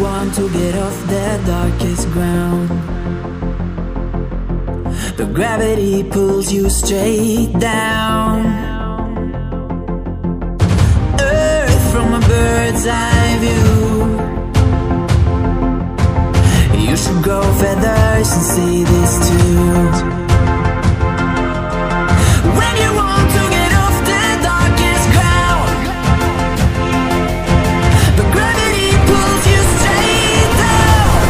want to get off the darkest ground, but gravity pulls you straight down. Earth from a bird's eye view. You should grow feathers and see this too. When you want to get off the darkest ground, but gravity pulls you straight down.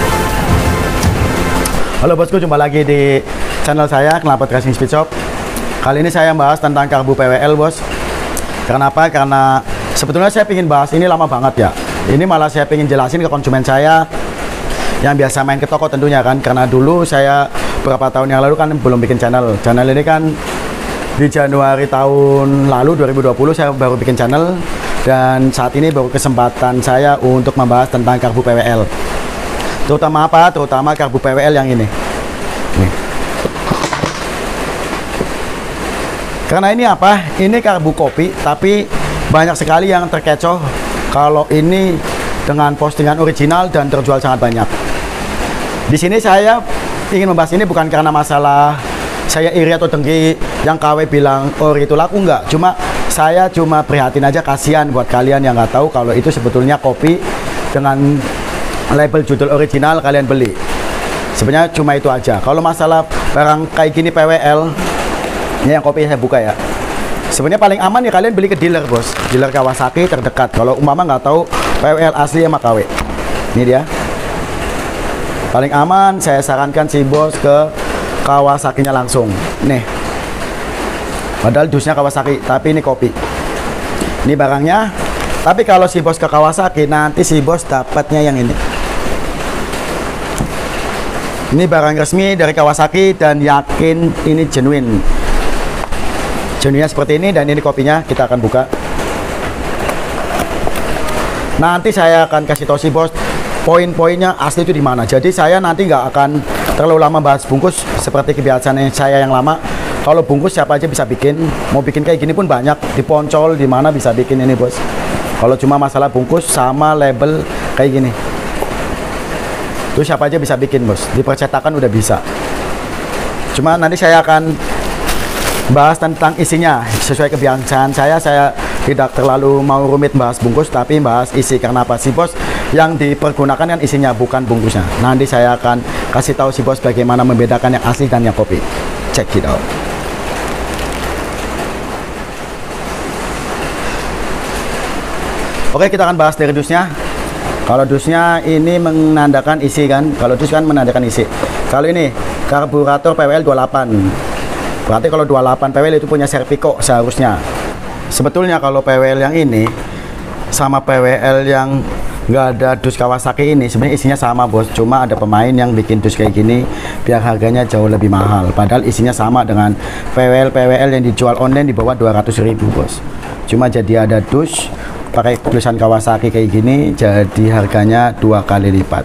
Halo bosku, jumpa lagi di channel saya Knalpot Racing Speed Shop. Kali ini saya bahas tentang karbu PWL, bos. Kenapa? Karena sebetulnya saya ingin bahas ini lama banget ya. Ini malah saya ingin jelasin ke konsumen saya yang biasa main ke toko tentunya kan. Karena dulu saya beberapa tahun yang lalu kan belum bikin channel. Channel ini kan di Januari tahun lalu 2020 saya baru bikin channel. Dan saat ini baru kesempatan saya untuk membahas tentang karbu PWL. Terutama apa? Terutama karbu PWL yang ini. Nih. Karena ini apa? Ini karbu kopi, tapi banyak sekali yang terkecoh kalau ini dengan postingan original dan terjual sangat banyak. Di sini saya ingin membahas ini bukan karena masalah saya iri atau dengki yang KW bilang ori itu laku, enggak. Saya cuma prihatin aja, kasihan buat kalian yang nggak tahu kalau itu sebetulnya kopi dengan label judul original kalian beli. Sebenarnya cuma itu aja. Kalau masalah barang kayak gini PWL, ini yang kopi saya buka ya. Sebenarnya paling aman ya kalian beli ke dealer, bos. Dealer Kawasaki terdekat. Kalau umpama nggak tahu PWL asli sama KW. Ini dia. Paling aman saya sarankan si bos ke Kawasakinya langsung. Nih. Padahal dusnya Kawasaki, tapi ini kopi. Ini barangnya. Tapi kalau si bos ke Kawasaki, nanti si bos dapatnya yang ini. Ini barang resmi dari Kawasaki dan yakin ini genuine. Genuine seperti ini, dan ini kopinya kita akan buka. Nanti saya akan kasih tahu si bos poin-poinnya asli itu di mana. Jadi saya nanti nggak akan terlalu lama bahas bungkus seperti kebiasaan saya yang lama. Kalau bungkus siapa aja bisa bikin. Mau bikin kayak gini pun banyak, di Poncol di mana bisa bikin ini, bos. Kalau cuma masalah bungkus sama label kayak gini, itu siapa aja bisa bikin, bos. Di percetakan udah bisa. Cuma nanti saya akan bahas tentang isinya sesuai kebiasaan saya. Saya tidak terlalu mau rumit bahas bungkus, tapi bahas isi. Karena apa? Si bos yang dipergunakan kan isinya, bukan bungkusnya. Nanti saya akan kasih tahu si bos bagaimana membedakan yang asli dan yang kopi. Check it out. Oke, kita akan bahas dari dusnya. Kalau dusnya ini menandakan isi kan. Kalau dus kan menandakan isi. Kalau ini karburator PWL 28. Berarti kalau 28 PWL itu punya Serpico seharusnya. Sebetulnya kalau PWL yang ini sama PWL yang nggak ada dus Kawasaki ini sebenarnya isinya sama, bos. Cuma ada pemain yang bikin dus kayak gini biar harganya jauh lebih mahal. Padahal isinya sama dengan PWL yang dijual online di bawah 200.000, bos. Cuma jadi ada dus pakai tulisan Kawasaki kayak gini, jadi harganya 2 kali lipat.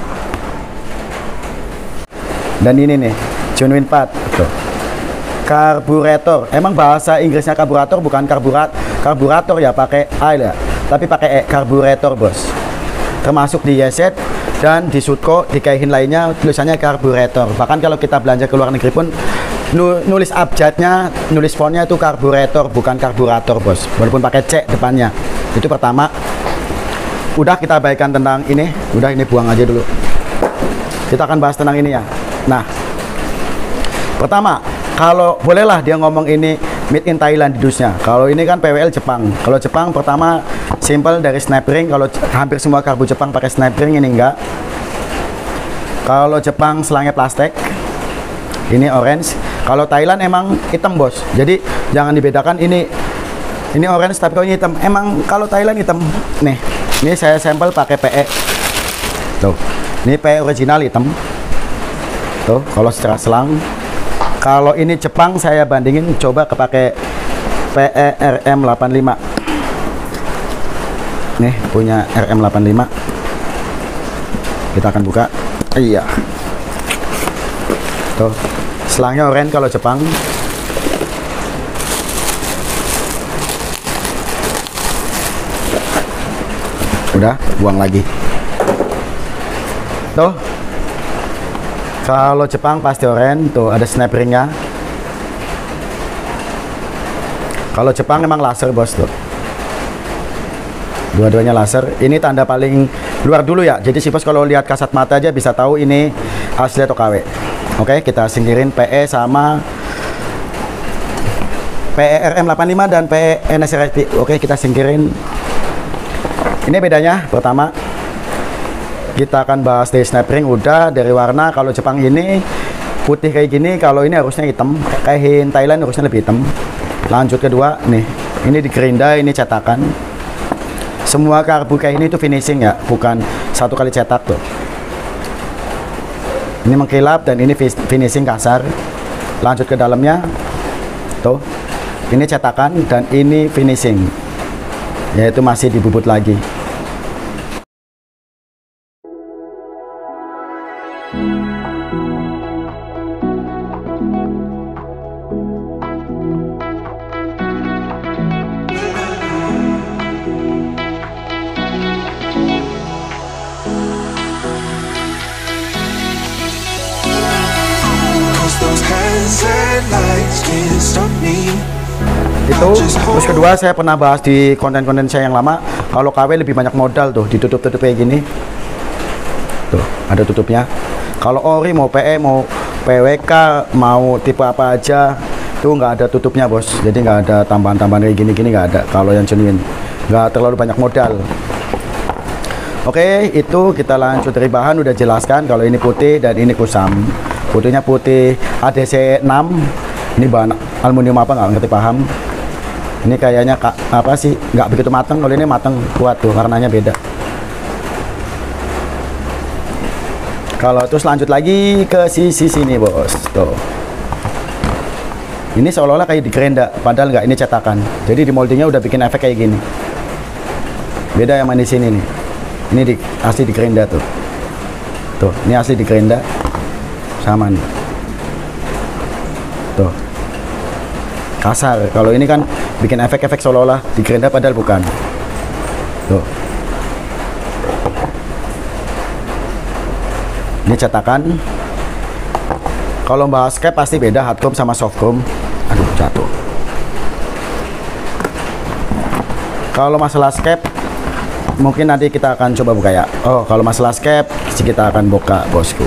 Dan ini nih genuine part tuh. Karburator, emang bahasa Inggrisnya karburator bukan karburator ya, pakai A ya, tapi pakai E, karburator, bos. Termasuk di YZ dan di Sutco, di Kaihin lainnya tulisannya karburator. Bahkan kalau kita belanja ke luar negeri pun nulis abjadnya, nulis fontnya itu karburator, bukan karburator, bos. Walaupun pakai C depannya. Itu pertama. Udah kita baikkan tentang ini. Udah, ini buang aja dulu. Kita akan bahas tentang ini ya. Nah, pertama, kalau bolehlah dia ngomong ini made in Thailand di dusnya. Kalau ini kan PWL Jepang. Kalau Jepang pertama simple dari snap ring. Kalau hampir semua karbu Jepang pakai snap ring, ini enggak. Kalau Jepang selangnya plastik. Ini orange. Kalau Thailand emang hitam, bos. Jadi jangan dibedakan ini orange tapi kalau ini hitam. Emang kalau Thailand hitam. Nih, ini saya sampel pakai PE. Tuh. Ini PE original hitam. Tuh, kalau secara selang. Kalau ini Jepang saya bandingin coba kepake PE RM85. Nih punya RM85. Kita akan buka. Iya. Tuh, selangnya oranye kalau Jepang. Udah, buang lagi. Tuh. Kalau Jepang pasti oranye, tuh ada snap ringnya. Kalau Jepang memang laser bos tuh. Dua-duanya laser. Ini tanda paling luar dulu ya. Jadi si bos kalau lihat kasat mata aja bisa tahu ini asli atau KW. Oke, kita singkirin PE sama PE RM85 dan PE NSRT. Oke, kita singkirin. Ini bedanya. Pertama, kita akan bahas dari snap ring. Udah dari warna. Kalau Jepang ini putih kayak gini, kalau ini harusnya hitam. Kayak Thailand harusnya lebih hitam. Lanjut kedua, nih, ini di gerinda, ini cetakan. Semua karbu kayak ini tuh finishing ya, bukan satu kali cetak tuh. Ini mengkilap dan ini finishing kasar. Lanjut ke dalamnya, tuh, ini cetakan dan ini finishing, yaitu masih dibubut lagi. Itu terus kedua, saya pernah bahas di konten-konten saya yang lama, kalau KW lebih banyak modal tuh, ditutup-tutup kayak gini tuh, ada tutupnya. Kalau ori mau PE mau PWK mau tipe apa aja tuh nggak ada tutupnya bos, jadi nggak ada tambahan-tambahan kayak gini-gini, nggak ada. Kalau yang genuine nggak terlalu banyak modal. Oke, itu kita lanjut dari bahan udah jelaskan. Kalau ini putih dan ini kusam. Putihnya putih ADC 6. Ini bahan aluminium apa nggak ngerti paham. Ini kayaknya apa sih, nggak begitu matang. Kalau ini matang kuat tuh, warnanya beda. Kalau terus lanjut lagi ke sisi sini bos tuh. Ini seolah-olah kayak di gerinda, padahal nggak, ini cetakan. Jadi di moldingnya udah bikin efek kayak gini. Beda yang di sini nih. Ini asli di gerinda tuh. Tuh, ini asli di gerinda. Sama nih. Tuh. Kasar. Kalau ini kan bikin efek-efek seolah-olah di gerinda padahal bukan. Tuh. Ini cetakan. Kalau bahas cap pasti beda hard chrome sama soft chrome. Aduh, jatuh. Kalau masalah scap mungkin nanti kita akan coba buka ya. Oh, kalau masalah scap kita akan buka bosku.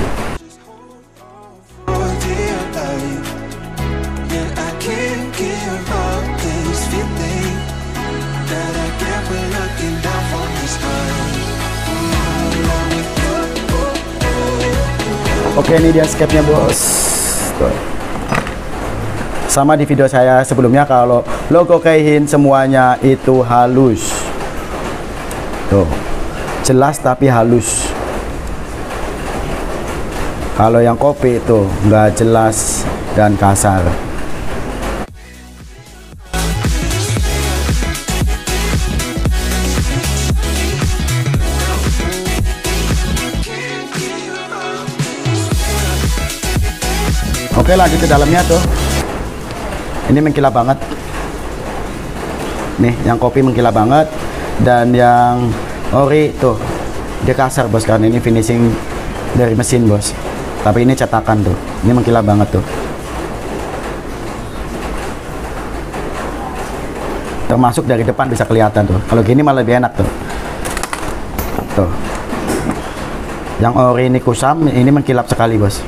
Oke, ini dia scapnya bos. Tuh. Sama di video saya sebelumnya, kalau logo Keihin semuanya itu halus. Tuh, jelas tapi halus. Kalau yang kopi itu nggak jelas dan kasar. Oke, lanjut ke dalamnya tuh. Ini mengkilap banget. Nih, yang kopi mengkilap banget. Dan yang ori tuh, dia kasar bos, karena ini finishing dari mesin bos. Tapi ini cetakan tuh. Ini mengkilap banget tuh. Termasuk dari depan bisa kelihatan tuh. Kalau gini malah lebih enak tuh. Tuh. Yang ori ini kusam, ini mengkilap sekali bos.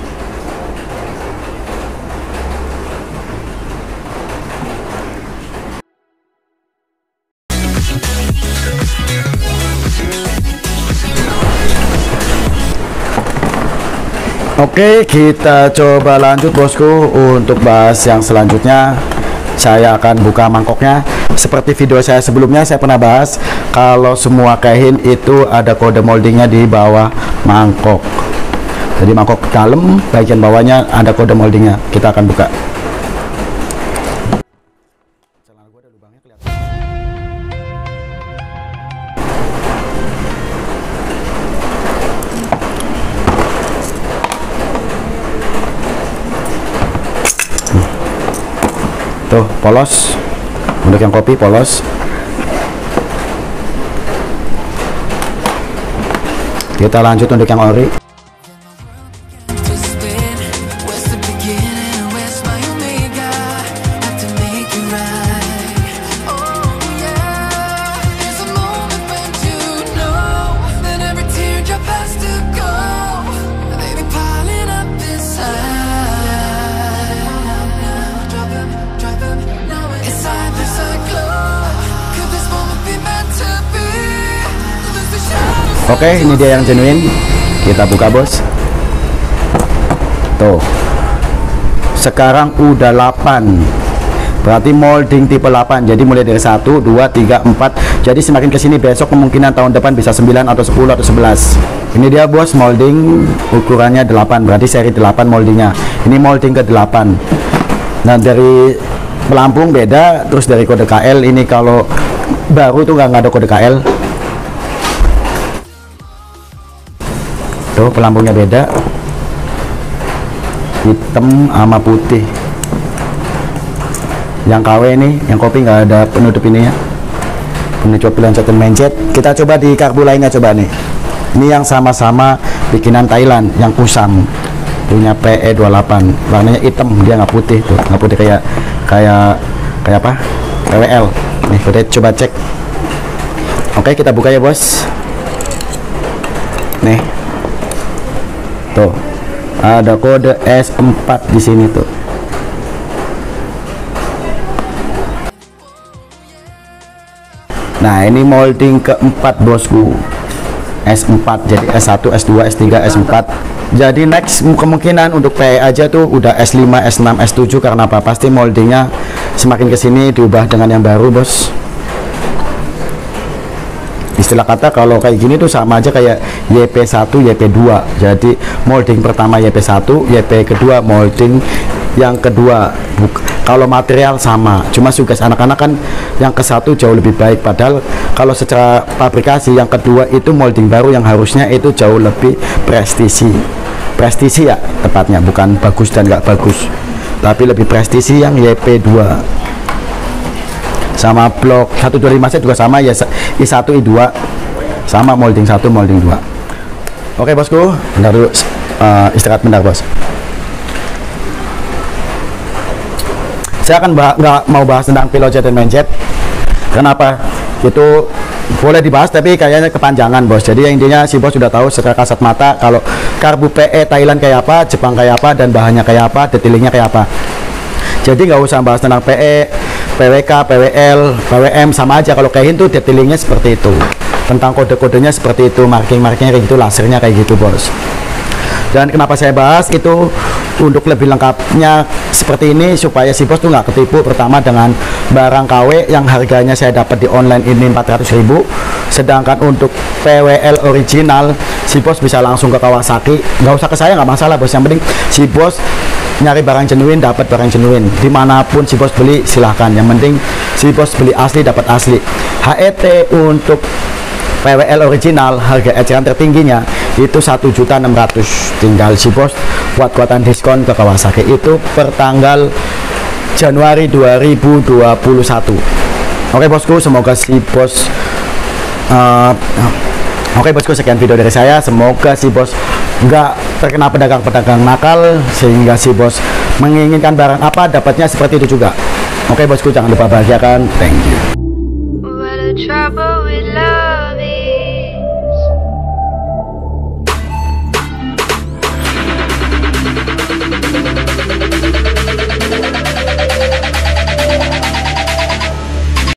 Oke, kita coba lanjut bosku. Untuk bahas yang selanjutnya, saya akan buka mangkoknya. Seperti video saya sebelumnya, saya pernah bahas kalau semua Keihin itu ada kode moldingnya di bawah mangkok. Jadi mangkok dalam, bagian bawahnya ada kode moldingnya. Kita akan buka. Tuh, polos. Untuk yang kopi polos. Kita lanjut untuk yang ori. Oke, ini dia yang genuine. Kita buka bos. Tuh. Sekarang udah 8. Berarti molding tipe 8. Jadi mulai dari 1, 2, 3, 4. Jadi semakin kesini besok kemungkinan tahun depan bisa 9 atau 10 atau 11. Ini dia bos, molding ukurannya 8. Berarti seri 8 moldingnya. Ini molding ke 8. Nah dari pelampung beda. Terus dari kode KL ini kalau baru tuh nggak ada kode KL. Tuh pelampungnya beda, hitam sama putih. Yang KW ini, yang kopi nggak ada penutup ini ya, penutup loncatan mencet. Kita coba di karbu lainnya coba nih. Ini yang sama-sama bikinan Thailand, yang Kusam punya PE28, warnanya hitam, dia nggak putih tuh, nggak putih kayak apa? PWL. Nih kita coba cek. Oke kita buka ya bos. Nih. Tuh, ada kode S4 di sini tuh. Nah, ini molding keempat bosku. S4, jadi S1, S2, S3, S4. Jadi next kemungkinan untuk PE aja tuh udah S5, S6, S7 karena apa? Pasti moldingnya semakin kesini diubah dengan yang baru bos. Istilah kata kalau kayak gini tuh sama aja kayak YP1, YP2. Jadi molding pertama YP1, YP kedua molding yang kedua. Kalau material sama, cuma tugas anak-anak kan yang ke satu jauh lebih baik. Padahal kalau secara fabrikasi yang kedua itu molding baru yang harusnya itu jauh lebih prestisi. Prestisi ya tepatnya, bukan bagus dan nggak bagus, tapi lebih prestisi yang YP2. Sama blok 125 juga sama ya, I1 I2 sama molding 1 molding 2. Oke bosku, bentar dulu, istirahat bentar bos. Saya akan nggak mau bahas tentang pilot jet dan main-jet. Kenapa? Itu boleh dibahas tapi kayaknya kepanjangan bos. Jadi yang intinya si bos sudah tahu secara kasat mata kalau karbu PE Thailand kayak apa, Jepang kayak apa, dan bahannya kayak apa, detailingnya kayak apa. Jadi nggak usah bahas tentang PE, PWK, PWL, PWM, sama aja. Kalau kayak itu detailingnya seperti itu, tentang kode-kodenya seperti itu, marking-markingnya kayak gitu, lasernya kayak gitu bos. Dan kenapa saya bahas itu untuk lebih lengkapnya seperti ini supaya si bos tuh nggak ketipu. Pertama dengan barang KW yang harganya saya dapat di online ini 400.000, sedangkan untuk PWL original si bos bisa langsung ke Kawasaki. Nggak usah ke saya, nggak masalah bos, yang penting si bos nyari barang genuine, dapat barang genuine. Dimanapun si bos beli silahkan, yang penting si bos beli asli dapat asli. HET untuk PWL original harga eceran tertingginya itu 1.600.000. Tinggal si bos kuat-kuatan diskon ke Kawasaki itu per tanggal Januari 2021. Oke bosku, semoga si bos oke bosku, sekian video dari saya. Semoga si bos nggak terkena pedagang-pedagang nakal sehingga si bos menginginkan barang apa dapatnya seperti itu juga. Oke bosku, jangan lupa bahagiakan. Thank you. What a trouble with love.